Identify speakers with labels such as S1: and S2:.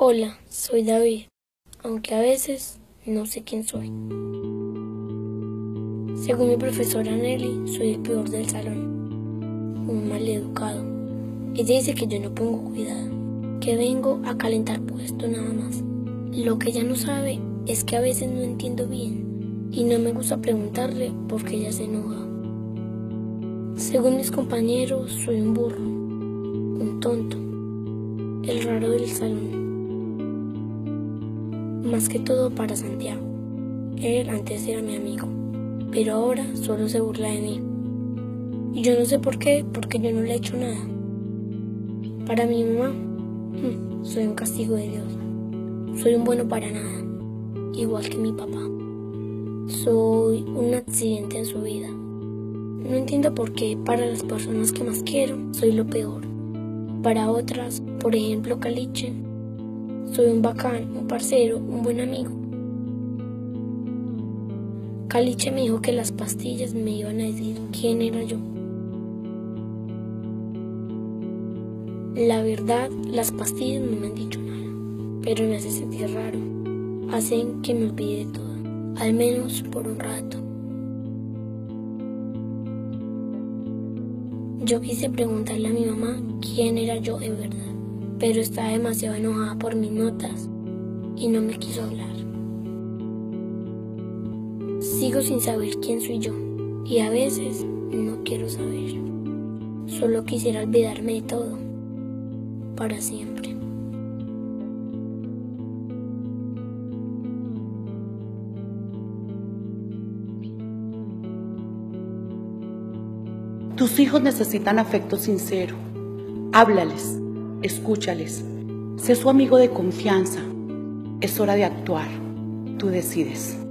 S1: Hola, soy David, aunque a veces no sé quién soy. Según mi profesora Nelly, soy el peor del salón, un maleducado. Ella dice que yo no pongo cuidado, que vengo a calentar puesto nada más. Lo que ella no sabe es que a veces no entiendo bien y no me gusta preguntarle porque ella se enoja. Según mis compañeros, soy un burro, un tonto, el raro del salón. Más que todo para Santiago. Él antes era mi amigo, pero ahora solo se burla de mí. Y yo no sé por qué, porque yo no le he hecho nada. Para mi mamá, soy un castigo de Dios. Soy un bueno para nada, igual que mi papá. Soy un accidente en su vida. No entiendo por qué para las personas que más quiero soy lo peor. Para otras, por ejemplo Caliche, soy un bacán, un parcero, un buen amigo. Caliche me dijo que las pastillas me iban a decir quién era yo. La verdad, las pastillas no me han dicho nada, pero me hace sentir raro. Hacen que me olvide de todo, al menos por un rato. Yo quise preguntarle a mi mamá quién era yo en verdad, pero estaba demasiado enojada por mis notas y no me quiso hablar. Sigo sin saber quién soy yo y a veces no quiero saber. Solo quisiera olvidarme de todo, para siempre.
S2: Tus hijos necesitan afecto sincero. Háblales, escúchales, sé su amigo de confianza. Es hora de actuar. Tú decides.